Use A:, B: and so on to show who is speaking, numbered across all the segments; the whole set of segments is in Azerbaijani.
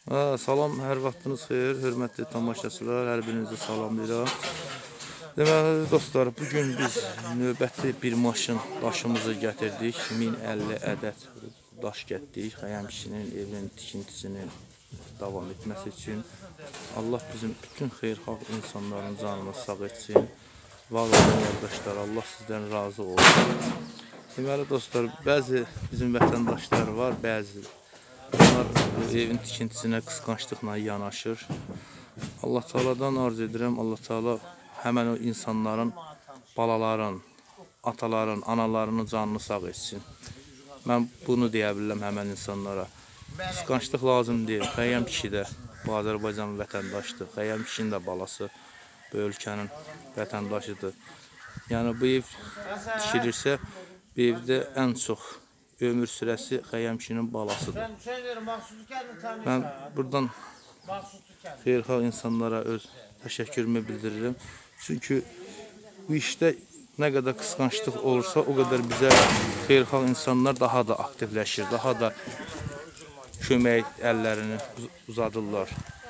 A: Salam, hər vaxtınız xeyir, hörmətli tamaşaçılar, hər birinizi salamlayıram. Deməli, dostlar, bugün biz növbəti bir maşın daşımızı gətirdik. 1050 ədəd daş gətirdik. Xəyam kişinin evinin tikintisinin davam etməsi üçün. Allah bizim bütün xeyirxah insanların canını sağ etsin. Var olun, yoldaşlar, Allah sizdən razı olsun. Deməli, dostlar, bəzi bizim vətəndaşlar var, bəzi onlar evin tikintisinə qısqançlıqla yanaşır. Allah Teala'dan arz edirəm, Allah Teala həmən o insanların, balaların, ataların, analarının canını sağ etsin. Mən bunu deyə bilirəm həmən insanlara. Qısqançlıq lazım deyil. Xəyam kişi də bu Azərbaycan vətəndaşdır. Xəyam kişinin də balası bu ölkənin vətəndaşıdır. Yəni bu ev tikilirsə, bu evdə ən çox ömür sürəsi Xəyam kişinin balasıdır. Mən buradan xeyirxah insanlara öz təşəkkürümü bildirirəm. Çünki bu işdə nə qədər qısqançlıq olursa, o qədər bizə xeyirxah insanlar daha da aktivləşir, daha da kömək əllərini uzadırlar.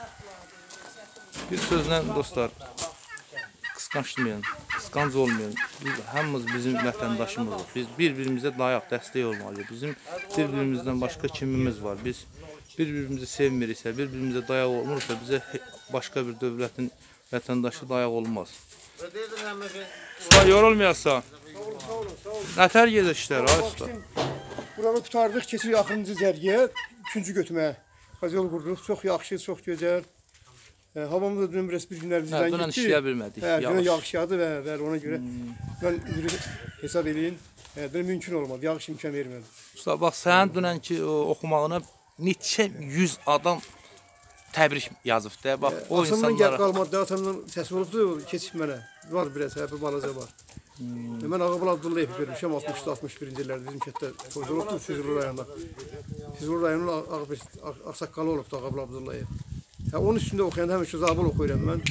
A: Bir sözlə dostlar, qısqançmayın, qısqanc olmayın. Hamımız bizim vətəndaşımızdır. Biz bir-birimizə dayaq, dəstək olmalıyıq. Bizim bir-birimizdən başqa kimimiz var? Biz bir-birimizi sevmiriksə, bir-birimizə dayaq olmursa, bizə başqa bir dövlətin vətəndaşı dayaq olmaz. Usta, yorulmayasan. Nətər gedir işlər, ay usta?
B: Buranı qutardıq, keçirik axırıncı cərgiyə, 3-cü götürməyə. Yol qururuq, çox yaxşı, çox gözəl. Havamız da dünən biraz bir günlərimizdən getdi.
A: Dünən işləyə bilmədik.
B: Dünən yağış yağdı və ona görə mən hesab edeyim, dünən mümkün olmadı, yağış imkan vermədi.
A: Usta, bax, sənin dünənki oxumağına neçə 100 adam təbrik yazıb da, bax, o insanlara...
B: Atamdan gəl qalmadı, atamdan səs olubdu, keçib mənə, var biraz, bir balaca var. Mən Ağabal Abdullayev vermişəm, 60-61-ci illərdə bizim kətdə toyda olubdu, Füzuli rayonunda. Füzuli rayonunun ağsaqqalı olubdu Ağabal Abdullayev. Onun üstündə oxuyanda həmişə Zabul oxuyuram mən.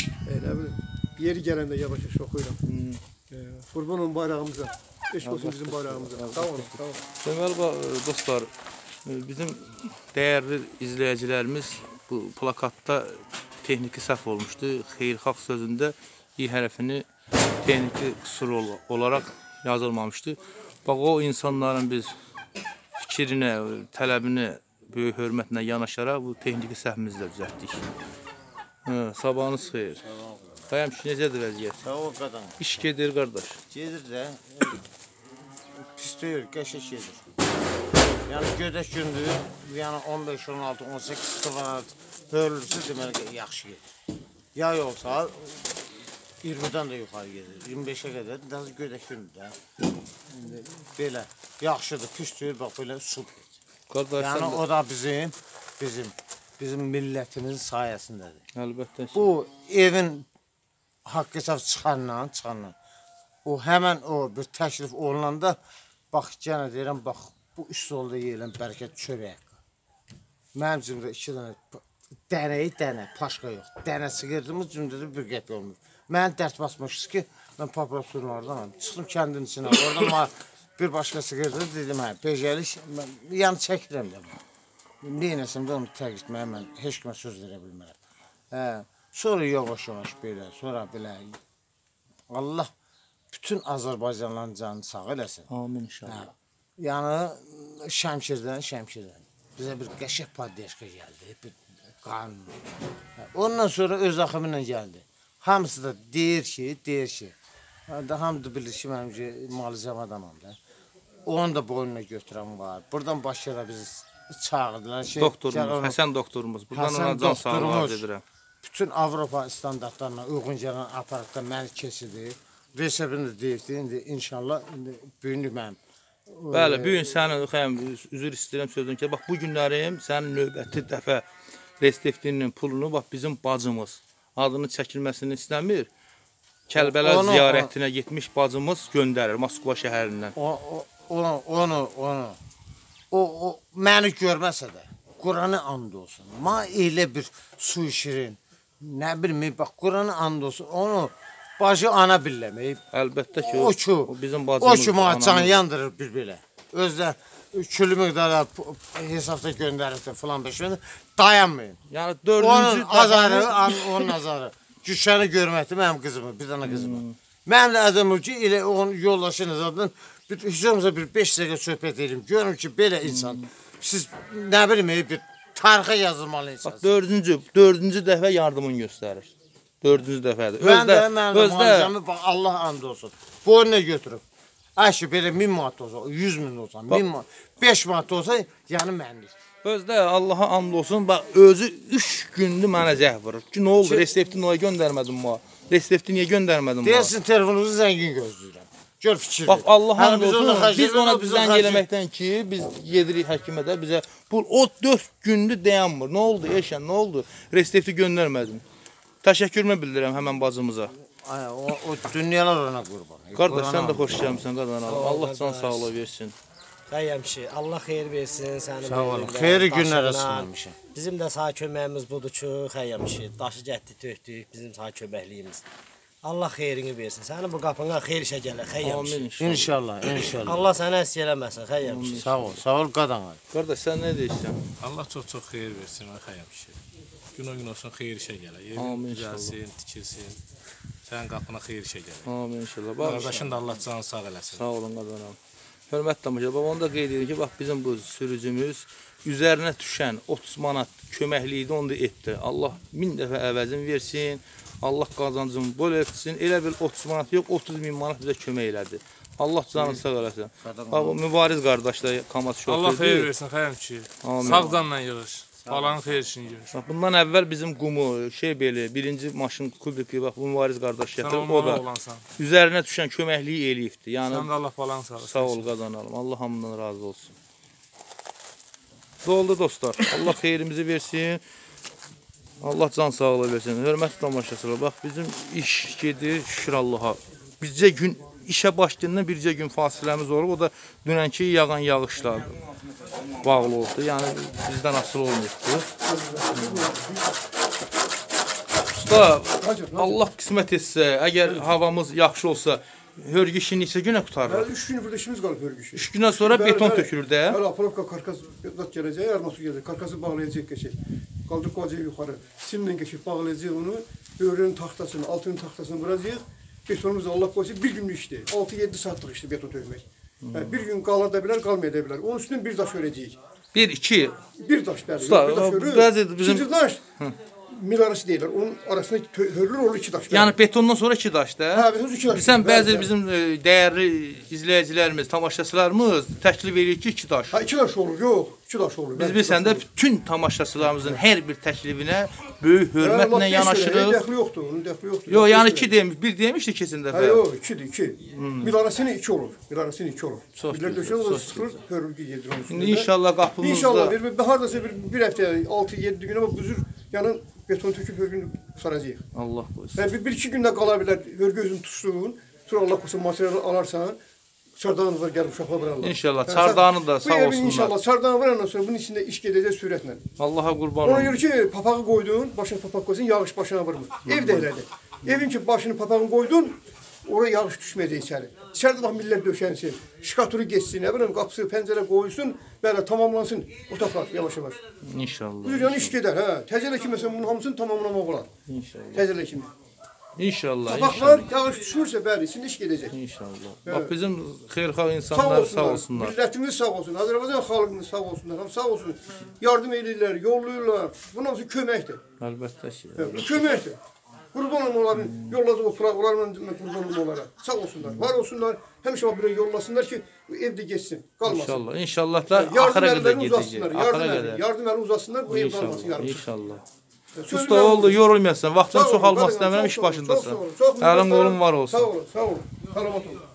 B: Yeri gələndə yavaş-yavaş oxuyuram. Qurban olun bayrağımıza, eşq olsun bizim bayrağımıza. Sağ olun, sağ olun.
A: Deməli, dostlar, bizim dəyərli izləyicilərimiz bu plakatda texniki səhv olmuşdu. Xeyirxah sözündə i hərfini texniki qüsur olaraq yazılmamışdı. Bax, o insanların biz fikrinə, tələbini böyük hörmətlə yanaşaraq bu texniki səhvimizi də düzəltdik. Sabahınız xeyir. Xəyam kişi, necədir vəziyyət?
C: Sağ ol qadın.
A: İş gedir, qardaş.
C: Gedir də. Pis deyil, qəşək gedir. Yəni gödək gündür, yəni 15, 16, 18 km hörülürsə deməli yaxşı gedir. Yay olsa 20-dən də yuxarı gedir, 25-ə qədər, daha gödək gündür də. Belə yaxşıdır, pis deyil, bax belə su. Yəni o da bizim millətimizin sayəsindədir.
A: Əlbəttə.
C: Bu evin haqq hesab çıxandan, o həmən o bir təklif olunanda, bax, yenə deyirəm, bax, bu üst solda yeyilən bərəkət çörək. Mənim cümlə 2 dənə, dənə, paşqa yox. Dənə siqırdığımız cümlədə bir qəp olmur. Mən dərd basmışız ki, mən papasurun oradan, çıxdım kəndin içinə, oradan bir başqa siqırdı, dedim, pejəlik, yəni çəkirəm də. Neynəsəm də onu tərk etməyə mən heç kimə söz verə bilmərəm. Sonra yavaş-yavaş belə, sonra belə, Allah bütün Azərbaycanların canını sağ eləsin.
A: Amin inşallah.
C: Yəni, Şəmkirdən bizə bir qəşək paddeşka gəldi, bir qanun. Ondan sonra öz axımı ilə gəldi. Hamısı da deyir ki, hamıda bilir ki, mənim malicəm adamam da. Onu da boynuna götürən var. Buradan başlayla bizi çağırdılar.
A: Doktorumuz, Həsən doktorumuz. Buradan ona can sağlığı edirəm.
C: Bütün Avropa standartlarına uyğun gələn aparatda məni keçirdi. Resepini də deyirdi, indi inşallah büyündü mənim.
A: Bəli, bu gün sənin, Xəyam, üzr istəyirəm sözün ki, bax, bu günlərim sənin növbəti dəfə reseptinin pulunu, bax, bizim bacımız adını çəkilməsini istəmir. Kəlbələ ziyarətinə getmiş bacımız göndərir Moskva şəhərindən.
C: O məni görməsə də, Quranı and olsun. Elə bir su işirin, nə bilməyib, bax, Quranı and olsun. Onu bacı ana billəməyib.
A: Əlbəttə ki, o bizim
C: bacımız. O ki, can yandırır bir belə. Özdə külü miqdarı hesabda göndərirdi filan beşmədə dayanmayın.
A: Yəni
C: Onun
A: dördüncü
C: azarı, onun azarı. Gülşəni görməkdir mənim qızımı, bir dənə qızımı. Mənim də adamım ki, elə onun yoldaşınız adından heç olmasa bir 5 dəqiqə söhbət edeyim. Görüm ki, belə insan, siz nə bilim, bir tarixə yazılmalı insansınız.
A: Dördüncü dəfə yardımını göstərir. Dördüncü dəfədir.
C: Mən də müalicəmi, Allah and olsun, boynuna götürüb. Əşi, belə 1000 manat olsa, 100 min olsa, 1000 manat, 5 manat olsa, yəni mənlik.
A: Özdə Allaha and olsun, bax, özü 3 gündür mənə zəh vurur. Ki, nə oldu, resepti niyə göndərmədin bana? Resepti niyə göndərmədin bana?
C: Deyəsin, telefonunuzu zəngin gözləyirəm. Gör fikirdir.
A: Bax, Allaha and olsun, biz ona zəng eləməkdən ki, biz gedirik həkimə də, bizə, o 4 gündür dayanmır. Nə oldu, Eşən, nə oldu? Resepti göndərmədin. Təşəkkürümü bildirirəm həmən bacımıza.
C: O dünyalar ona qurban.
A: Qardaş, sən də xoş gəlmişsən, qadanalım. Allah can sağlığı versin.
D: Xəyyəm ki, Allah xeyir versin sənin.
C: Sağ olun, xeyri günlərə sınamışam.
D: Bizim də sağ köməyimiz budur ki, xəyyəm ki, daşı gətdi, tökdük, bizim sağ köməkliyimiz. Allah xeyrini versin. Sənin bu qapına xeyir işə gələ, xəyyəm ki.
A: Amin
C: İnşallah, inşallah.
D: Allah sənə əsir eləməsin, xəyyəm ki.
C: Sağ ol qadan.
A: Qardaş, sən nə deyirsən?
E: Allah çox-çox xeyir versin, xəyyəm ki. Gün o gün olsun, xeyir işə gələ. Evin düzəlsin, tikilsin. Sənin qapına xeyir işə gələ.
A: Amin inşallah.
E: Qardaşın da Allah canı sağ eləsin.
A: Sağ olun, qadanalım. Hörmətli tamaşaçılar, onu da qeyd edir ki, bax bizim bu sürücümüz üzərinə düşən 30 manat köməkliyi də onu da etdi. Allah 1000 dəfə əvəzini versin, Allah qazancını bol etsin. Elə bil 30 manat yox, 30 min manat bizə kömək elədi. Allah canı sağ eləsin. Bax, mübariz qardaşlar, Kamaz şoferdir.
E: Allah xeyir versin, xəyəm ki. Sağ canla yığış. Balanın xeyir işini görür.
A: Bundan əvvəl bizim qumu, belə, birinci maşın kubiki, bax, bu mübariz qardaş gətirib, o da üzərinə düşən köməkliyi eləyibdir.
E: Sən də Allah balanı sağ olsun.
A: Sağ ol, qazanalım. Allah hamından razı olsun. Doldu dostlar. Allah xeyrimizi versin. Allah can sağlığı versin. Hörmətli tamaşaçılar, bax, bizim iş gedir, şükür Allaha. Bircə gün, işə başlayından bircə gün fasiləmiz olur. O da dünənki yağan yağışlar bağlı oldu. Yəni, bizdən asılı olmuşdu. Usta, Allah qismət etsə, əgər havamız yaxşı olsa, hörgü işini neçə günə qutarır?
B: 3 gün burada işimiz qalıb hörgü işi.
A: 3 gündən sonra beton tökülür də.
B: Hələ aparovka karkas gələcək, armatur gələcək. Karkası bağlayacaq keçək. Qaldırıb qoyacaq yuxarı. Simlə keçib bağlayacaq onu. Böyrünün taxtasını, altının taxtasını vuracaq. Betonumuz Allah qoysa bir günlük işdir. 6-7 saatlıq işdir beton tökmək. Bir gün qala da bilər, qalmaya da bilər. Onun üstündən bir daş örəcəyik.
A: 1-2.
B: Bir daş bəli.
A: Usta,
B: bir daş örür.
A: bəzi bizim...
B: İkinci daş mil arası deyirlər. Onun arasında hörülür, olur 2 daş.
A: Yəni betondan sonra 2 daş da.
B: Hə, beton 2 daş.
A: Bilsən, bəzi bizim dəyərli izləyicilərimiz, tamaşaçılarımız təklif edir ki, 2 daş.
B: Ha, 2 daş olur, yox. 2 daş olur.
A: Biz bilsən də bütün tamaşaçılarımızın hər bir təklifinə böyük hörmətlə yanaşırıq.
B: Dəxli yoxdur, onun dəxli yoxdur.
A: Yox, yəni 2 demiş, 1 demişdi keçən dəfə.
B: Hə, yox, 2-dir, 2. Mil arasını 2 olur. Mil arasını 2 olur.
A: gözəl,
B: Birlər döşən olur, sıxılır, hörülgü gedir onun üstündə.
A: İnşallah qapımızda.
B: İnşallah, hardasa bir həftə, 6-7 günə bu büzür, yəni beton töküb hörgünü saracaq.
A: Allah qoysun.
B: Yəni, 1-2 gündə qala bilər, hörgü özünü tutsun, sonra Allah qoysun materialı alarsan, çardağınız var, gəlib uşaqla vurarlar.
A: İnşallah, çardağını da sağ olsunlar.
B: Bu evin inşallah, çardağını vurandan sonra bunun içində iş gedəcək sürətlə.
A: Allaha qurban
B: Ona
A: olun.
B: görə ki, papağı qoydun, başına papaq qoysun, yağış başına vurmur. Ev də elədir. Evin ki, başını papağını qoydun, oraya yağış düşməyəcək içəri. İçəridə bax, millər döşənsin, şikaturu geçsin, nə biləm, qapısı, pəncərə qoyulsun, belə tamamlansın, otaqlar, yavaş-yavaş.
A: İnşallah.
B: Yəni iş gedər, hə. Təzələ kimi məsələn, bunun hamısını tamamlamaq olar.
A: İnşallah.
B: Təzələ kimi.
A: İnşallah.
B: Papaqlar, yağış düşmürsə, bəli, içində iş gedəcək.
A: İnşallah. Bax, bizim xeyirxah insanlar sağ olsunlar.
B: Millətimiz sağ olsun, Azərbaycan xalqımız sağ olsunlar, sağ olsun. Yardım edirlər, yollayırlar. Bunun hamısı köməkdir.
A: Əlbəttə ki.
B: Köməkdir. Qurban olun onların yolladığı proqramlarla qurban olun onlara. Sağ olsunlar, var olsunlar. Həmişə belə yollasınlar ki, evdə geçsin, qalmasın.
A: İnşallah. İnşallah da axıra qədər gedəcək. Axıra qədər.
B: Yardım əli uzasınlar, bu ev qalmasın yarım.
A: İnşallah. Usta oldu, yorulmayasan. Vaxtdan çox almaq istəmirəm, iş başındasan. Əlin qolun var olsun.
B: Sağ olun, sağ olun. Salamat olun.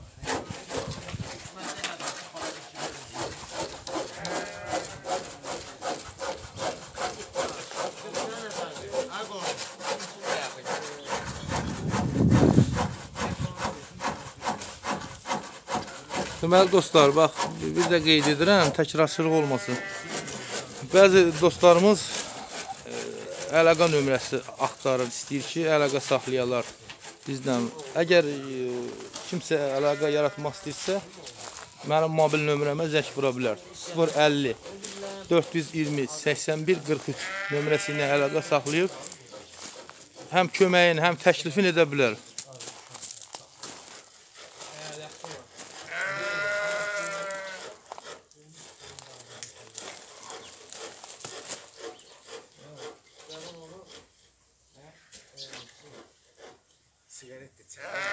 A: Deməli dostlar, bax, bir də qeyd edirəm, təkrarçılıq olmasın. Bəzi dostlarımız əlaqə nömrəsi axtarır, istəyir ki, əlaqə saxlayalar bizdən. Əgər kimsə əlaqə yaratmaq istəyirsə, mənim mobil nömrəmə zəng vura bilər. 050 420 81 43 nömrəsi ilə əlaqə saxlayıb həm köməyin, həm təklifin edə bilər.
C: Sigaret de çək.